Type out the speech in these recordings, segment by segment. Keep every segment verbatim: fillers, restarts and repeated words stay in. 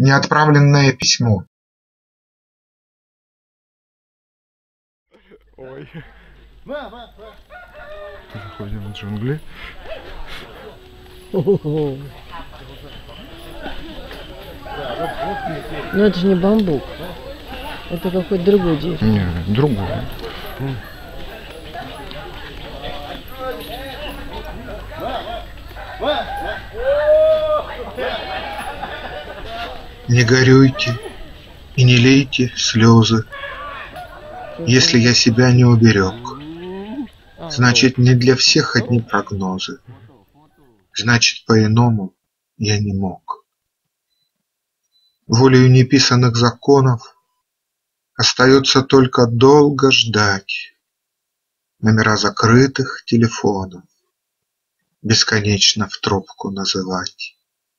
Неотправленное письмо. Ой. Заходим в джунгли. Ну это же не бамбук. Это какой-то другой дерево. Не, другой. Не горюйте и не лейте слезы, если я себя не уберег. Значит, не для всех одни прогнозы. Значит, по-иному я не мог. Волею неписанных законов остается только долго ждать, номера закрытых телефонов бесконечно в трубку называть.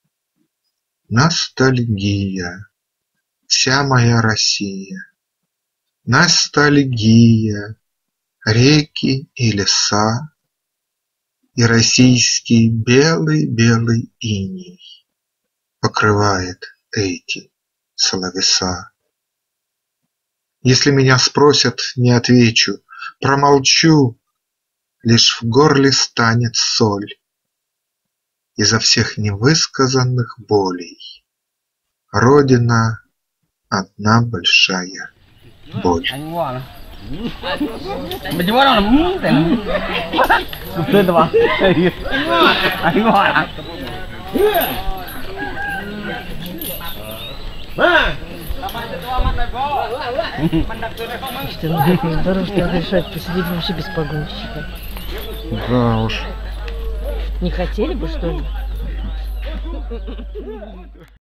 Ностальгия, вся моя Россия, ностальгия, реки и леса, и российский белый-белый иней покрывает эти словеса. Если меня спросят, не отвечу, промолчу, лишь в горле станет соль. Изо всех невысказанных болей Родина одна большая боль. Дорожки разрешать посидеть вообще без погонщика. Да уж. Не хотели бы, что ли?